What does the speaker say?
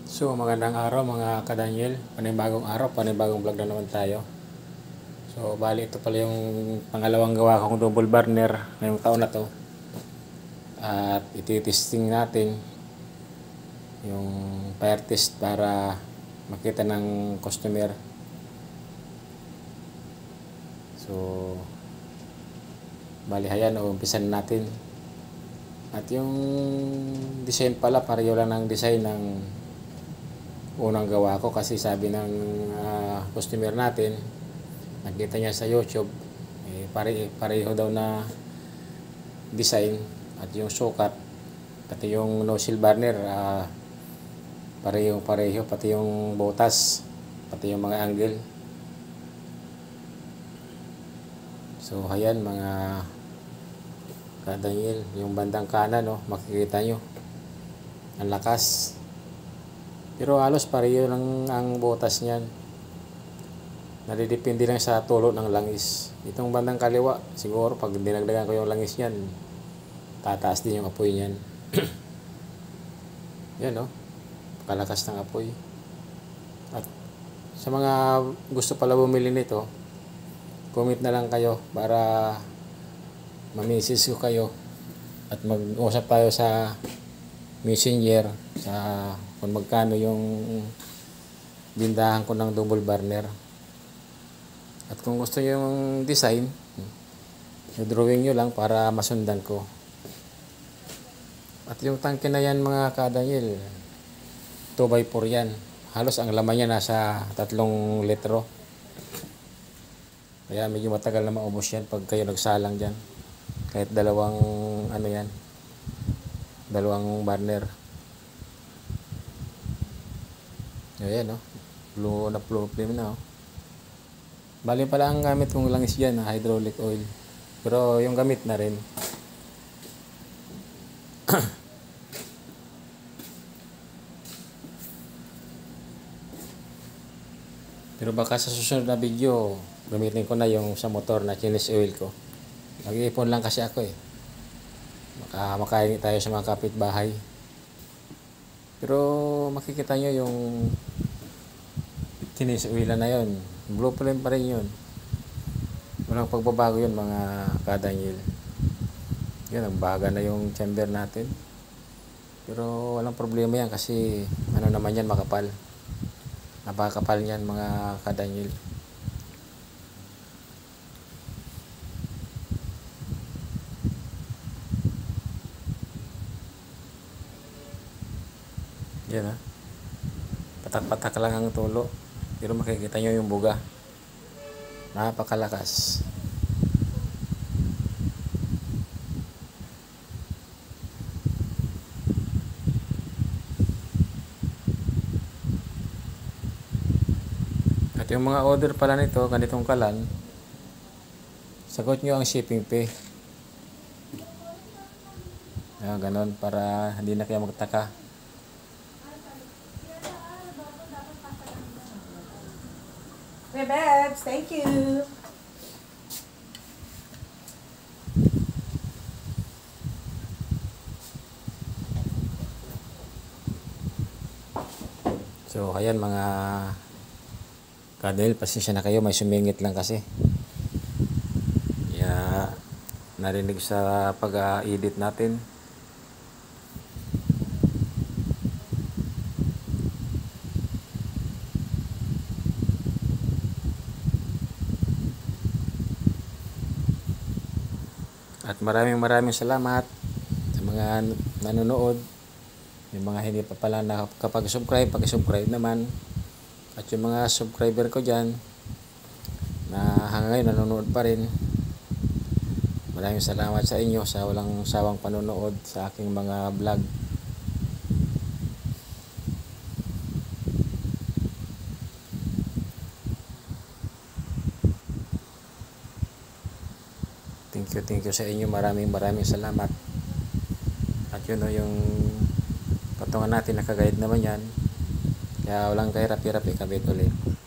So magandang araw mga ka-Daniel, panibagong araw, panibagong vlog na naman tayo. So bali ito pala yung pangalawang gawa kong double burner ngayong taon na to. At iti-testing natin yung fire test para makita ng customer. So bali hayan, umpisan natin. At yung design pala, pareho lang ng design ng unang gawa ko, kasi sabi ng customer natin, nakita niya sa YouTube, pareho daw na design at yung sukat, pati yung nozzle burner, pareho, pati yung butas, pati yung mga angle. So ayan mga ka-Daniel, yung bandang kanan, makikita nyo ang lakas, pero halos pareho lang ang butas niyan. Nadidepende lang sa tulo ng langis. Itong bandang kaliwa, siguro pag dinagdagan ko yung langis niyan, tataas din yung apoy niyan. Yan kalakas ng apoy. At sa mga gusto pala bumili nito, comment na lang kayo para ma-message ko kayo at mag-usap tayo sa Messenger sa kung magkano yung bindahan ko ng double burner. At kung gusto nyo yung design, drawing nyo lang para masundan ko. At yung tangke na yan mga ka-Daniel, 2x4 yan. Halos ang laman niya nasa 3 litro. Kaya medyo matagal na maubos yan pag kayo nagsalang dyan. Kahit dalawang burner. Ayan blue flame na Bali pala ang gamit kong langis dyan, hydraulic oil. Pero yung gamit na rin. Pero baka sa susunod na video, gamitin ko na yung sa motor na Chinese oil ko. Mag-iipon lang kasi ako Baka makain tayo sa mga kapitbahay. Pero makikita nyo yung Chinese oil na yun. Blue flame pa rin yun. Walang pagbabago yun mga ka-Daniel. Yun, nagbaga na yung chamber natin. Pero walang problema yan kasi naman yan, makapal. Napakapal yan mga ka-Daniel. Yan patak-patak lang ang tulo, pero makikita nyo yung buga, napakalakas. At yung mga order pala nito, ganitong kalan, sagot nyo ang shipping fee. Ganon, para hindi na kayo magtaka. Hey, babes, thank you. So ayan mga ka-Daniel, pasensya na kayo, may sumingit lang kasi. Kaya narinig sa pag-edit natin. At maraming salamat sa mga nanonood. Yung mga hindi pa pala nakapag-subscribe, pag-subscribe naman. At yung mga subscriber ko dyan na hanggang ngayon nanonood pa rin, maraming salamat sa inyo sa walang sawang panonood sa aking mga vlog. Thank you sa inyo. Maraming salamat. At yun yung patungan natin, nakagayad naman yan. Kaya walang kahirap-hirap ikabit ulit.